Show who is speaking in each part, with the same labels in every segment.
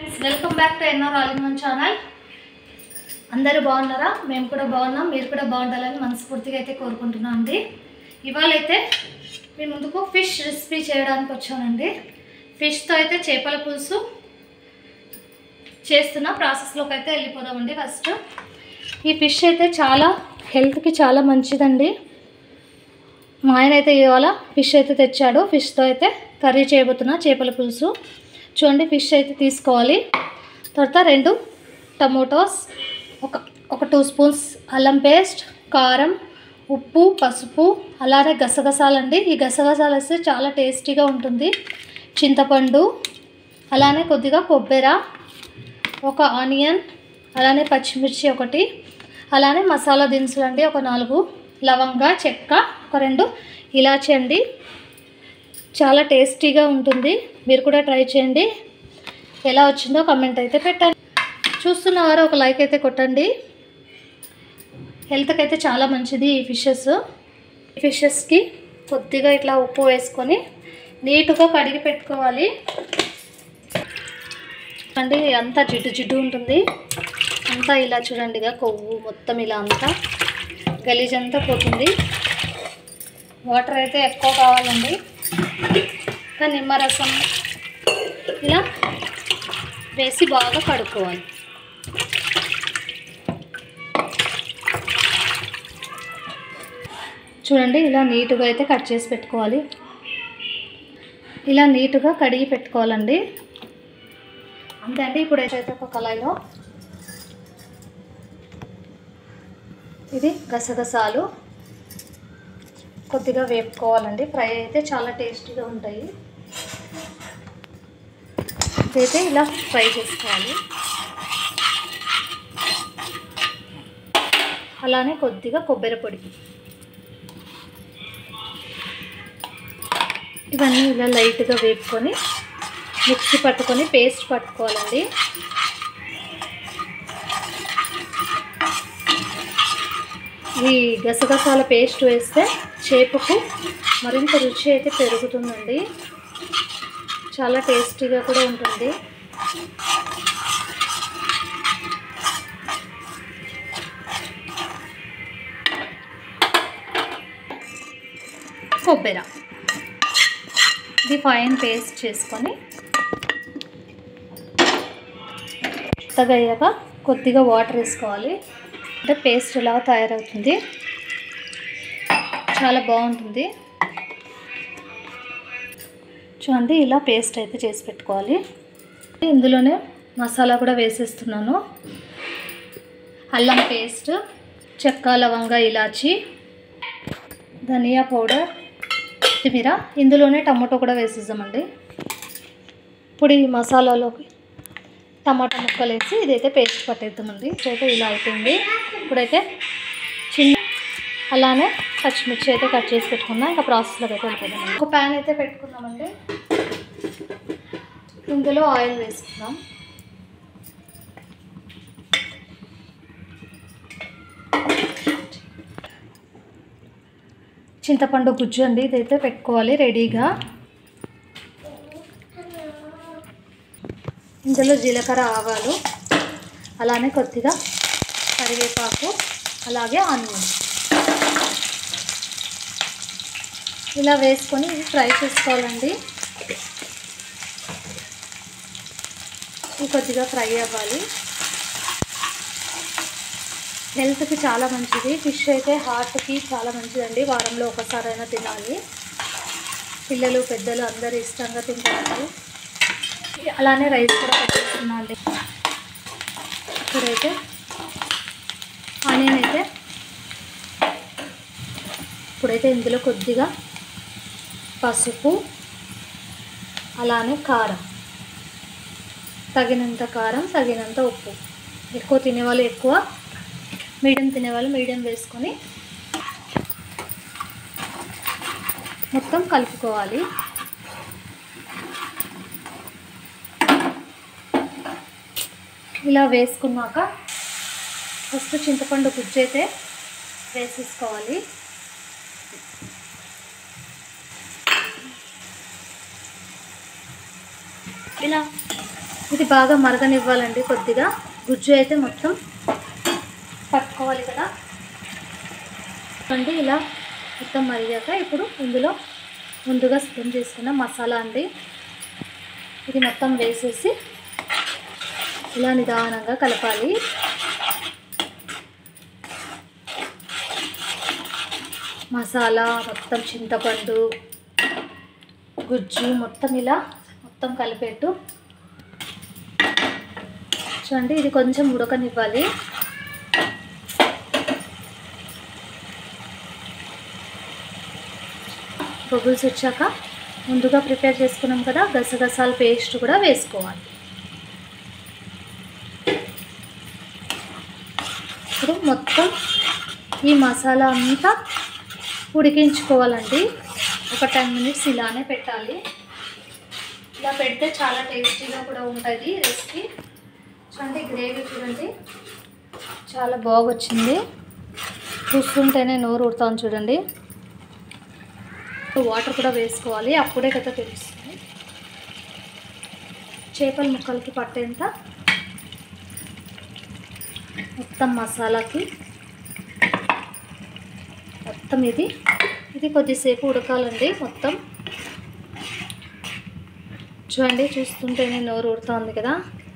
Speaker 1: Friends, welcome back to NR all in one channel. అందరూ బాగున్నారా? మేము కూడా బాగున్నాం. మీరు కూడా బాగుండాలని మనస్ఫూర్తిగా అయితే కోరుకుంటున్నాం అండి. ఇవాళ అయితే మీ ముందుకు ఫిష్ రెసిపీ చేయడానికి వచ్చానండి. ఫిష్తో అయితే చేపల పులుసు చేస్తున్న ప్రాసెస్లోకి అయితే వెళ్ళిపోదామండి. ఫస్ట్ ఈ ఫిష్ అయితే చాలా హెల్త్కి చాలా మంచిదండి. మా ఆయన అయితే ఇవాళ ఫిష్ అయితే తెచ్చాడు. ఫిష్తో అయితే కర్రీ చేయబోతున్నా చేపల పులుసు. చూడండి, ఫిష్ అయితే తీసుకోవాలి. తర్వాత 2 టమోటోస్, ఒక 2 స్పూన్స్ అల్లం పేస్ట్, కారం, ఉప్పు, పసుపు, అలానే గసగసాలండి. ఈ గసగసాలు వేస్తే చాలా టేస్టీగా ఉంటుంది. చింతపండు, అలానే కొద్దిగా కొబ్బరి, ఒక ఆనియన్, అలానే పచ్చిమిర్చి ఒకటి, అలానే మసాలా దినుసులు అండి. ఒక 4 లవంగా, చెక్క, ఒక 2 ఇలాచీ అండి. చాలా టేస్టీగా ఉంటుంది. మీరు కూడా ట్రై చేయండి. ఎలా వచ్చిందో కమెంట్ అయితే పెట్టండి. చూస్తున్నవారు ఒక లైక్ అయితే కొట్టండి. హెల్త్కి అయితే చాలా మంచిది ఈ ఫిషెస్కి కొద్దిగా ఇట్లా ఉప్పు వేసుకొని నీట్గా కడిగి పెట్టుకోవాలి అండి. అంతా జిడ్డు ఉంటుంది. అంతా ఇలా చూడండి, కొవ్వు మొత్తం ఇలా అంతా గలీజ్ అంతా పోతుంది. వాటర్ అయితే ఎక్కువ కావాలండి. నిమ్మరసం ఇలా వేసి బాగా కడుక్కోవాలి. చూడండి, ఇలా నీట్గా అయితే కట్ చేసి పెట్టుకోవాలి. ఇలా నీట్గా కడిగి పెట్టుకోవాలండి. అంతే అండి. ఇప్పుడు అయితే ఒక కళాయిలో ఇది గసగసాలు కొద్దిగా వేపుకోవాలండి. ఫ్రై అయితే చాలా టేస్టీగా ఉంటాయి. ఇదైతే ఇలా ఫ్రై చేసుకోవాలి. అలానే కొద్దిగా కొబ్బరి పొడి, ఇవన్నీ ఇలా లైట్గా వేపుకొని మిక్సీ పట్టుకొని పేస్ట్ పట్టుకోవాలండి. ఈ గసగసాల పేస్ట్ వేస్తే చేపకు మరింత రుచి అయితే పెరుగుతుందండి. చాలా టేస్టీగా కూడా ఉంటుంది. కొబ్బరి ఇది ఫైన్ పేస్ట్ చేసుకొని మెత్తగా అయ్యాక కొద్దిగా వాటర్ వేసుకోవాలి. అంటే పేస్ట్ ఇలా తయారవుతుంది. చాలా బాగుంటుంది. చూడండి, ఇలా పేస్ట్ అయితే చేసి పెట్టుకోవాలి. ఇందులోనే మసాలా కూడా వేసేస్తున్నాను. అల్లం పేస్ట్, చెక్క, లవంగా, ఇలాచి, ధనియా పౌడర్, కొత్తిమీర. ఇందులోనే టమాటో కూడా వేసేద్దామండి. ఇప్పుడు ఈ మసాలాలోకి టమాటా ముక్కలు వేసి ఇదైతే పేస్ట్ పట్టేద్దామండి. అయితే ఇలా అయిపోయింది. ఇప్పుడైతే అలానే పచ్చిమిర్చి అయితే కట్ చేసి పెట్టుకున్నాం. ఇంకా ప్రాసెస్లోకి అయితే వెళ్ళిపోదాం. ఒక ప్యాన్ అయితే పెట్టుకున్నామండి. ఇందులో ఆయిల్ వేసుకుందాం. చింతపండు గుజ్జు అండి, ఇదైతే పెట్టుకోవాలి రెడీగా. ఇందులో జీలకర్ర, ఆవాలు, అలానే కొద్దిగా కరివేపాకు, అలాగే ఆనియన్ ఇలా వేసుకొని ఇది ఫ్రై చేసుకోవాలండి. ఇది కొద్దిగా ఫ్రై అవ్వాలి. హెల్త్కి చాలా మంచిది. ఫిష్ అయితే హార్ట్కి చాలా మంచిదండి. వారంలో ఒకసారైనా తినాలి. పిల్లలు, పెద్దలు అందరూ ఇష్టంగా తింటారు. అలానే రైస్ కూడా పెట్టేస్తున్నాండి. ఇప్పుడైతే ఆనియన్ అయితే ఇందులో కొద్దిగా పసుపు, అలానే కారం, తగినంత కారం, తగినంత ఉప్పు. ఎక్కువ తినేవాళ్ళు ఎక్కువ, మీడియం తినేవాళ్ళు మీడియం వేసుకొని మొత్తం కలుపుకోవాలి. ఇలా వేసుకున్నాక ఫస్ట్ చింతపండు గుజ్జు అయితే వేసేసుకోవాలి. ఇలా ఇది బాగా మరగనివ్వాలండి. కొద్దిగా గుజ్జు అయితే మొత్తం పట్టుకోవాలి కదా అండి. ఇలా మొత్తం మరిగాక ఇప్పుడు ఇందులో ముందుగా సిద్ధం చేసుకున్న మసాలా అండి, ఇది మొత్తం వేసేసి ఇలా నిదానంగా కలపాలి. మసాలా మొత్తం, చింతపండు, గుజ్జు మొత్తం ఇలా మొత్తం కలిపేట్టు చూడండి. ఇది కొంచెం ఉడకనివ్వాలి. బబుల్స్ వచ్చాక ముందుగా ప్రిపేర్ చేసుకున్నాం కదా గసగసాల పేస్ట్ కూడా వేసుకోవాలి. ఇప్పుడు మొత్తం ఈ మసాలా అంతా ఉడికించుకోవాలండి. ఒక 10 మినిట్స్ ఇలానే పెట్టాలి. ఇలా పెడితే చాలా టేస్టీగా కూడా ఉంటుంది రెసిపీ. చూడండి గ్రేవీ చూడండి చాలా బాగా వచ్చింది. చూస్తుంటేనే నోరు ఊరుతాను చూడండి. వాటర్ కూడా వేసుకోవాలి, అప్పుడే కదా తెలుస్తుంది. చేపల ముక్కలకి పట్టేంత మొత్తం మసాలాకి మొత్తం ఇది కొద్దిసేపు ఉడకాలండి. మొత్తం చూడండి, చూస్తుంటేనే నోరు ఊరుతుంది కదా.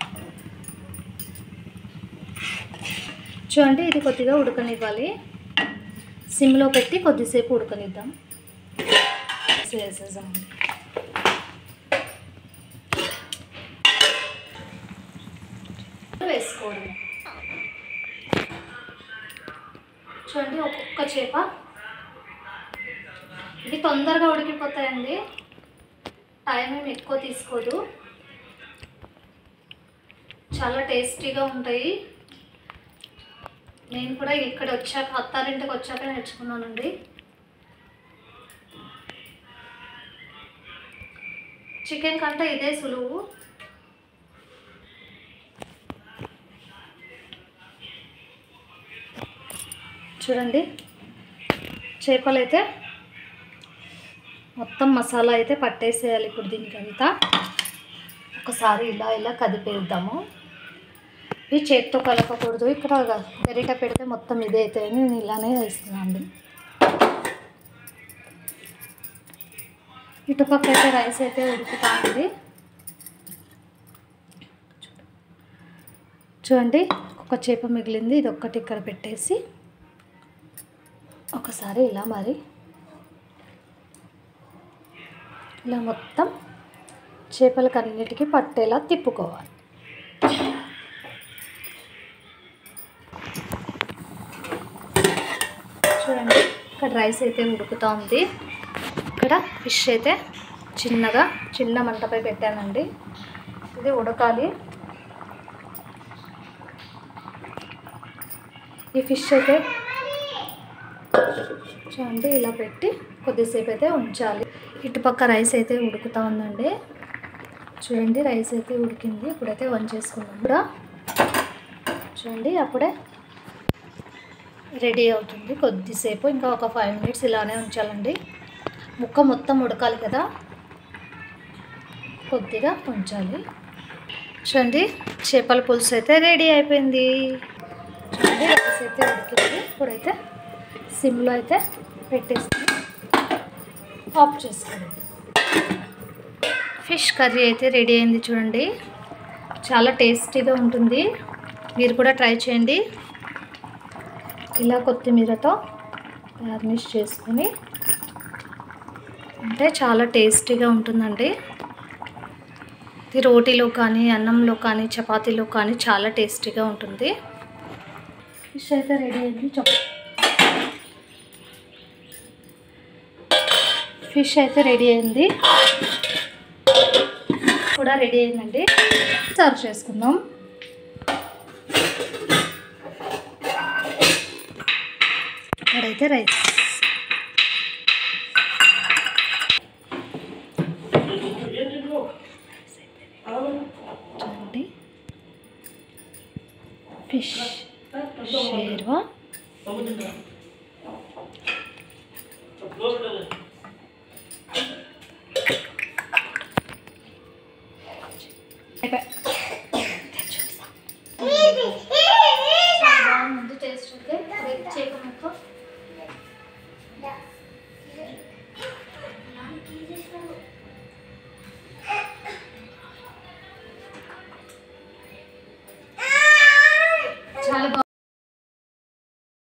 Speaker 1: చూడండి ఇది కొద్దిగా ఉడకనివ్వాలి. సిమ్లో పెట్టి కొద్దిసేపు ఉడకనిద్దాం. వేసేద్దాం. వేసుకోవడం చూడండి. ఒక్కొక్క చేప ఇది తొందరగా ఉడికిపోతాయండి, టైం ఏమి ఎక్కువ తీసుకోదు, చాలా టేస్టీగా ఉంటాయి. నేను కూడా ఇక్కడ వచ్చాక, అత్తారింటికి వచ్చాక నేర్చుకున్నానండి. చికెన్ కంటే ఇదే సులువు. చూడండి చేపలు అయితే మొత్తం మసాలా అయితే పట్టేసేయాలి. ఇప్పుడు దీనికంతా ఒకసారి ఇలా కదిపేద్దాము. ఇవి చేతితో కలపకూడదు. ఇక్కడ గరిట పెడితే మొత్తం ఇదే అయితే నేను ఇలానే వేస్తున్నాను. ఇటుపక్క అయితే రైస్ అయితే ఉడుకుతుంది. చూడండి ఒక చేప మిగిలింది, ఇది ఒక్కటి ఇక్కడ పెట్టేసి ఒకసారి ఇలా మరి ఇలా మొత్తం చేపలకు అన్నిటికీ పట్టేలా తిప్పుకోవాలి. చూడండి ఇక్కడ రైస్ అయితే ఉడుకుతూ ఉంది. ఇక్కడ ఫిష్ అయితే చిన్న మంటపై పెట్టానండి. ఇది ఉడకాలి. ఈ ఫిష్ అయితే చూడండి ఇలా పెట్టి కొద్దిసేపు అయితే ఉంచాలి. ఇటుపక్క రైస్ అయితే ఉడుకుతూ ఉందండి. చూడండి రైస్ అయితే ఉడికింది. ఇప్పుడైతే వంచేసుకున్నాం కూడా. చూడండి అప్పుడే రెడీ అవుతుంది. కొద్దిసేపు ఇంకా ఒక 5 మినిట్స్ ఇలానే ఉంచాలండి. ముక్క మొత్తం ఉడకాలి కదా, కొద్దిగా ఉంచాలి. చూడండి చేపల పులుసు అయితే రెడీ అయిపోయింది. చూడండి రైస్ అయితే ఉడికింది. ఇప్పుడైతే సిమ్లో అయితే పెట్టేసుకొని ఆఫ్ చేసుకోండి. ఫిష్ కర్రీ అయితే రెడీ అయింది. చూడండి చాలా టేస్టీగా ఉంటుంది, మీరు కూడా ట్రై చేయండి. ఇలా కొత్తిమీరతో గార్నిష్ చేసుకొని అంటే చాలా టేస్టీగా ఉంటుందండి. ఇది రోటీలో కానీ, అన్నంలో కానీ, చపాతీలో కానీ చాలా టేస్టీగా ఉంటుంది. ఫిష్ అయితే రెడీ అయింది. ఫిష్ అయితే రెడీ అయింది, కూడా రెడీ అయిందండి. సర్వ్ చేసుకుందాం. ఇక్కడైతే రైస్ చూడండి, ఫిష్ షేర్వా, అయిపోయి చేప ముక్క